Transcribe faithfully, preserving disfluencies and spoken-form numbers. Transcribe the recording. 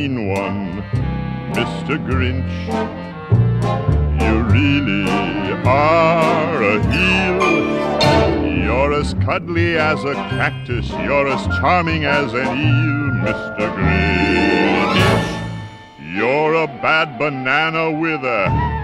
mean one, Mister Grinch. You really are a heel. You're as cuddly as a cactus, you're as charming as an eel, Mister Grinch. You're a bad banana with a